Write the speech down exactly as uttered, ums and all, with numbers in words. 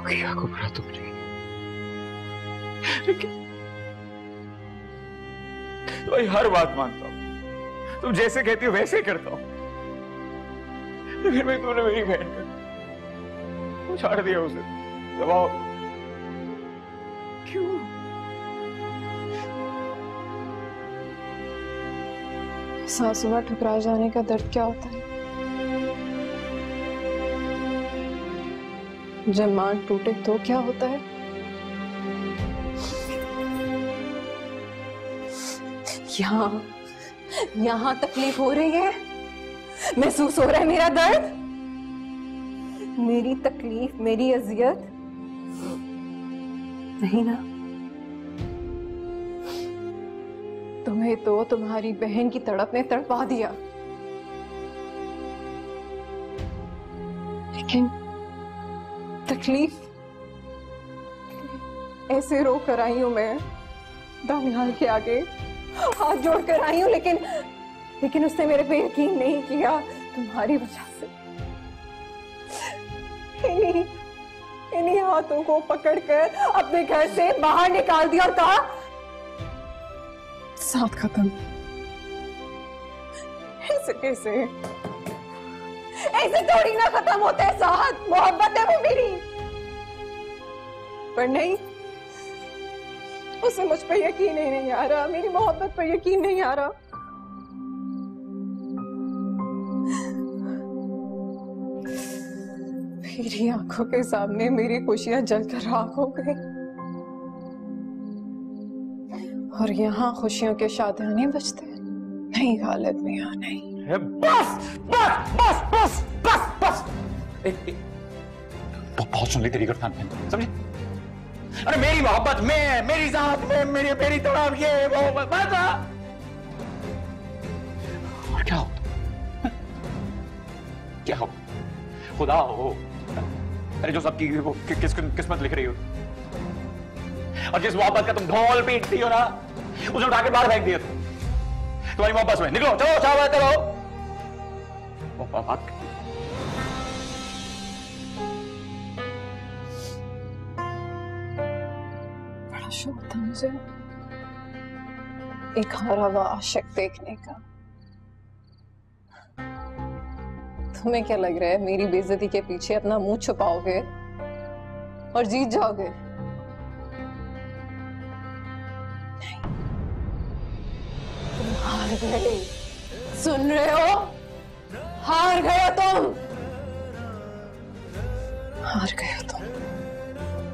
किया को बुरा तुमने, लेकिन तुम्हारी हर बात मानता हूं, तुम जैसे कहती हो वैसे करता हूं, लेकिन भाई तुमने मेरी बहन को छाड़ दिया, उसे दबाओ क्यों? सासुआ ठुकरा जाने का दर्द क्या होता है? जब मान टूटे तो क्या होता है? यहाँ यहाँ तकलीफ हो रही है, महसूस हो रहा है मेरा दर्द, मेरी तकलीफ, मेरी अजियत नहीं ना? तुम्हें तो तुम्हारी बहन की तड़प ने तड़पा दिया, लेकिन तकलीफ ऐसे रो कर आई हूं मैं, दानियाल के आगे हाथ जोड़ कर आई हूं, लेकिन लेकिन उसने मेरे पे यकीन नहीं किया। तुम्हारी वजह से इन्हीं इन्हीं हाथों को पकड़कर अपने घर से बाहर निकाल दिया और कहा साथ खत्म। ऐसे कैसे? ऐसे थोड़ी ना खत्म होता है साथ, मोहब्बत है वो मेरी। पर नहीं, उसे मुझ पर यकीन ही नहीं आ रहा, मेरी मोहब्बत पर यकीन नहीं आ रहा। मेरी आंखों के सामने मेरी खुशियां जलकर राख हो गई, और यहाँ खुशियों के शादियाने बजते हैं। नहीं खालिद मियां, नहीं। बस बस बस बस बस बस एक, एक, बहुत सुन ली तेरी गर्दन में, समझे? अरे मेरी मोहब्बत में, मेरी जात में, मेरी मेरी तड़प, ये वो बस। और क्या हो? क्या हो? खुदा हो, अरे जो सबकी वो कि, किस किस्मत लिख रही हो, और जिस मोहब्बत का तुम ढोल पीटती हो ना, उसे उठा के बाहर फेंक दिया तुम तुम्हारी मोहब्बत में। निकलो, चलो शाबाश करो। मोहब्बत बड़ा शौक था मुझे एक हारा हुआ आशिक देखने का। तुम्हें क्या लग रहा है मेरी बेइज्जती के पीछे अपना मुंह छुपाओगे और जीत जाओगे? नहीं, तुम हार गए। सुन रहे हो? हार गए तुम, हार गए तुम।